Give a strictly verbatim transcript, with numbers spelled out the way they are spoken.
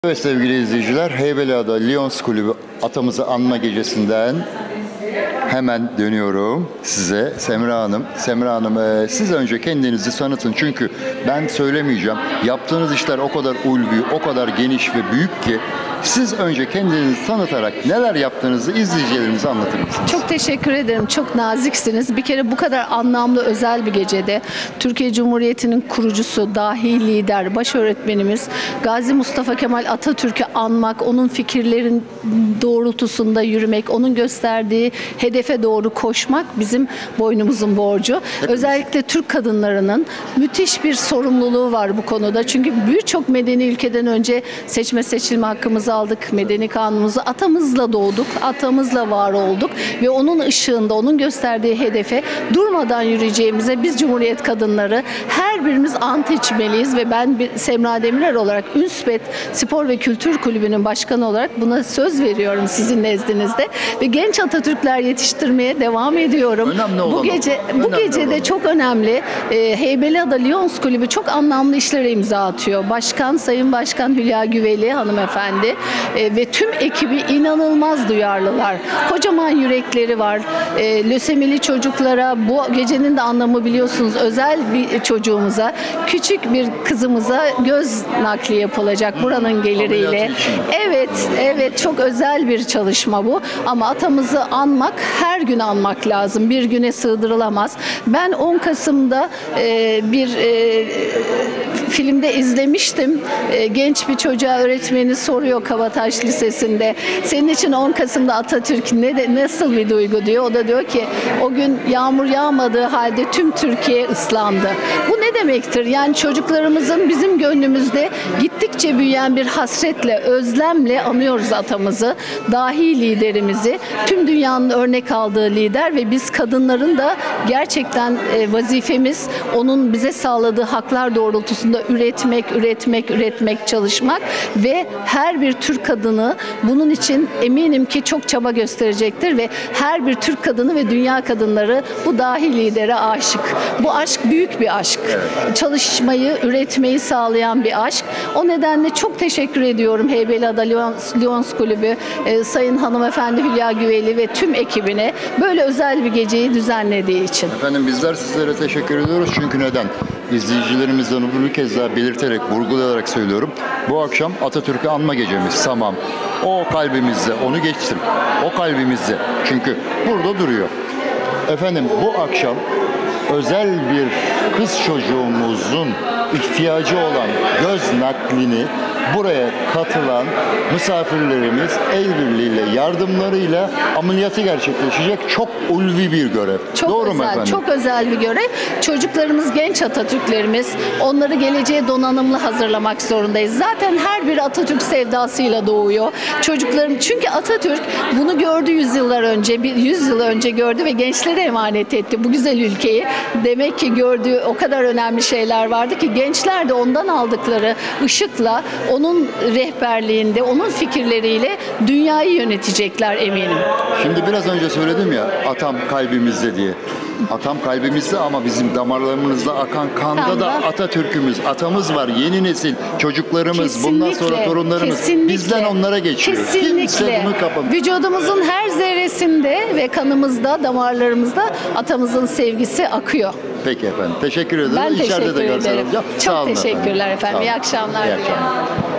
Evet sevgili izleyiciler, Heybeliada Lions Kulübü atamızı anma gecesinden hemen dönüyorum size. Semra Hanım, Semra Hanım e, siz önce kendinizi tanıtın çünkü ben söylemeyeceğim. Yaptığınız işler o kadar ulvi, o kadar geniş ve büyük ki siz önce kendinizi tanıtarak neler yaptığınızı izleyicilerimize anlatır mısınız? Çok teşekkür ederim. Çok naziksiniz. Bir kere bu kadar anlamlı, özel bir gecede Türkiye Cumhuriyeti'nin kurucusu, dahi lider, baş öğretmenimiz Gazi Mustafa Kemal Atatürk'ü anmak, onun fikirlerin doğrultusunda yürümek, onun gösterdiği hedefe doğru koşmak bizim boynumuzun borcu. Hepimiz. Özellikle Türk kadınlarının müthiş bir sorumluluğu var bu konuda. Çünkü birçok medeni ülkeden önce seçme seçilme hakkımızı aldık, medeni kanunumuzu. Atamızla doğduk, atamızla var olduk ve onun ışığında, onun gösterdiği hedefe durmadan yürüyeceğimize biz Cumhuriyet kadınları her birimiz ant içmeliyiz ve ben bir Semra Demirer olarak Ünspet Spor ve Kültür Kulübü'nün başkanı olarak buna söz veriyorum sizin nezdinizde ve genç Atatürkler yetiştirmeye devam ediyorum. Bu gece bu gece de çok önemli. E, Heybeliada Lions Kulübü çok anlamlı işlere imza atıyor. Başkan, Sayın Başkan Hülya Güveli hanımefendi e, ve tüm ekibi inanılmaz duyarlılar. Kocaman yürekleri var. E, lösemili çocuklara, bu gecenin de anlamı biliyorsunuz, özel bir çocuğumuza, küçük bir kızımıza göz nakli yapılacak buranın geliriyle. Evet, evet çok özel bir çalışma bu. Ama atamızı anmak, her gün anmak lazım. Bir güne sığdırılamaz. Ben on Kasım'da e, bir e, filmde izlemiştim. E, genç bir çocuğa öğretmeni soruyor Kabataş Lisesi'nde. Senin için on Kasım'da Atatürk ne de, nasıl bir duygu diyor. O da diyor ki o gün yağmur yağmadığı halde tüm Türkiye ıslandı. Bu ne demektir? Yani çocuklarımızın bizim gönlümüzde gittikçe büyüyen bir hasretle, özlemle anıyoruz atamızı, dahi liderimizi, tüm dünyanın örnek aldığı lider ve biz kadınların da gerçekten e, vazifemiz onun bize sağladığı haklar doğrultusunda üretmek, üretmek, üretmek, çalışmak ve her bir Türk kadını bunun için eminim ki çok çaba gösterecektir ve her bir Türk kadını ve dünya kadınları bu dahi lidere aşık. Bu aşk büyük bir aşk. Evet. Çalışmayı, üretmeyi sağlayan bir aşk. O nedenle çok teşekkür ediyorum Heybeliada Lions, Lions Kulübü, e, Sayın Hanımefendi Hülya Güveli ve tüm ekibine böyle özel bir geceyi düzenlediği için. Efendim bizler sizlere teşekkür ediyoruz çünkü neden? İzleyicilerimizden onu bir kez daha belirterek, vurgulayarak söylüyorum. Bu akşam Atatürk'ü anma gecemiz, tamam. O kalbimizde, onu geçtim. O kalbimizde. Çünkü burada duruyor. Efendim bu akşam özel bir kız çocuğumuzun ihtiyacı olan göz naklini buraya katılan misafirlerimiz el birliğiyle, yardımlarıyla ameliyatı gerçekleşecek çok ulvi bir görev. Çok Doğru özel, mu efendim? Çok özel bir görev. Çocuklarımız, genç Atatürklerimiz, onları geleceğe donanımlı hazırlamak zorundayız. Zaten her bir Atatürk sevdasıyla doğuyor. Çocuklarım, çünkü Atatürk bunu gördü yüzyıllar önce, bir yüz yıl önce gördü ve gençlere emanet etti bu güzel ülkeyi. Demek ki gördüğü o kadar önemli şeyler vardı ki gençler de ondan aldıkları ışıkla, onun rehberliğinde, onun fikirleriyle dünyayı yönetecekler eminim. Şimdi biraz önce söyledim ya, atam kalbimizde diye. Atam kalbimizde ama bizim damarlarımızda akan kanda Kanda. da Atatürk'ümüz, atamız var, yeni nesil, çocuklarımız, kesinlikle, bundan sonra torunlarımız, kesinlikle, bizden onlara geçiyor. Kesinlikle. Bunu vücudumuzun her zerresinde ve kanımızda, damarlarımızda atamızın sevgisi akıyor. Peki efendim, teşekkür ederim. Ben İçeride teşekkür de ederim. Çok Sağ olun teşekkürler efendim. efendim. İyi akşamlar. İyi akşamlar.